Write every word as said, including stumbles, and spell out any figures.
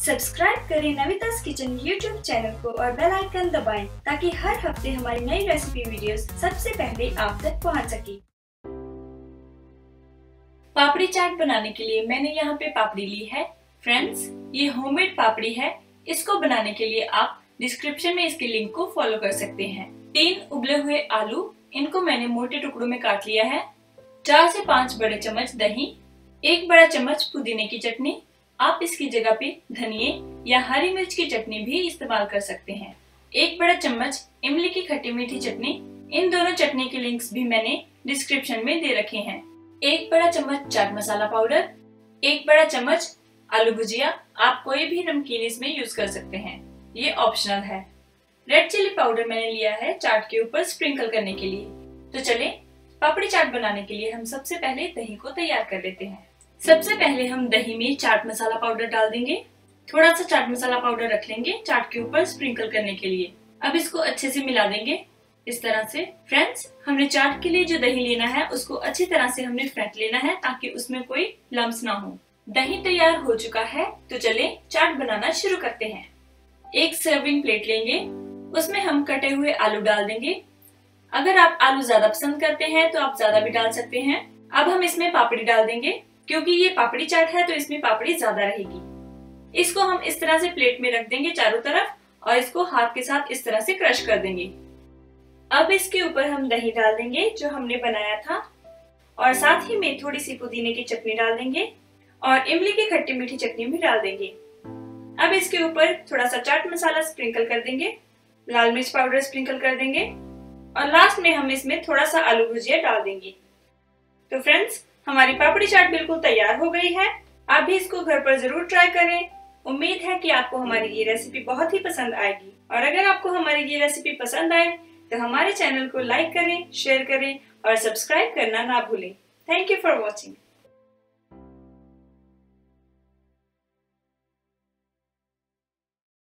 Subscribe करें नविता's kitchen YouTube channel को और बेल आइकन दबाएं ताकि हर हफ्ते हमारी नई रेसिपी वीडियोस सबसे पहले आप तक पहुंच सके। पापड़ी चाट बनाने के लिए मैंने यहाँ पे पापड़ी ली है। फ्रेंड्स, ये होममेड पापड़ी है। इसको बनाने के लिए आप डिस्क्रिप्शन में इसके लिंक को फॉलो कर सकते हैं। तीन उबले हुए आलू, इनको मैंने मोटे टुकड़ों में काट लिया है। चार से पाँच बड़े चम्मच दही, एक बड़ा चम्मच पुदीने की चटनी, आप इसकी जगह पे धनिए या हरी मिर्च की चटनी भी इस्तेमाल कर सकते हैं। एक बड़ा चम्मच इमली की खट्टी मीठी चटनी, इन दोनों चटनी के लिंक्स भी मैंने डिस्क्रिप्शन में दे रखे हैं। एक बड़ा चम्मच चाट मसाला पाउडर, एक बड़ा चम्मच आलू भुजिया, आप कोई भी नमकीन इसमें यूज कर सकते हैं, ये ऑप्शनल है। रेड चिली पाउडर मैंने लिया है चाट के ऊपर स्प्रिंकल करने के लिए। तो चले पापड़ी चाट बनाने के लिए हम सबसे पहले दही को तैयार कर लेते हैं। सबसे पहले हम दही में चाट मसाला पाउडर डाल देंगे। थोड़ा सा चाट मसाला पाउडर रख लेंगे चाट के ऊपर स्प्रिंकल करने के लिए। अब इसको अच्छे से मिला देंगे इस तरह से। फ्रेंड्स, हमने चाट के लिए जो दही लेना है उसको अच्छी तरह से हमने फेंट लेना है ताकि उसमें कोई लम्स ना हो। दही तैयार हो चुका है, तो चले चाट बनाना शुरू करते हैं। एक सर्विंग प्लेट लेंगे, उसमें हम कटे हुए आलू डाल देंगे। अगर आप आलू ज्यादा पसंद करते हैं तो आप ज्यादा भी डाल सकते हैं। अब हम इसमें पापड़ी डाल देंगे, क्योंकि ये पापड़ी चाट है तो इसमें पापड़ी ज्यादा रहेगी। इसको हम इस तरह से प्लेट में रख देंगे चारों तरफ और इसको हाथ के साथ इस तरह से क्रश कर देंगे। अब इसके ऊपर हम दही डाल देंगे जो हमने बनाया था, और साथ ही में थोड़ी सी पुदीने की चटनी डाल देंगे और इमली की खट्टी मीठी चटनी भी डाल देंगे। अब इसके ऊपर थोड़ा सा चाट मसाला स्प्रिंकल कर देंगे, लाल मिर्च पाउडर स्प्रिंकल कर देंगे और लास्ट में हम इसमें थोड़ा सा आलू भुजिया डाल देंगे। तो फ्रेंड्स, हमारी पापड़ी चाट बिल्कुल तैयार हो गई है। आप भी इसको घर पर जरूर ट्राई करें। उम्मीद है कि आपको हमारी ये रेसिपी बहुत ही पसंद आएगी। और अगर आपको हमारी ये रेसिपी पसंद आए तो हमारे चैनल को लाइक करें, शेयर करें और सब्सक्राइब करना ना भूलें। Thank you for watching.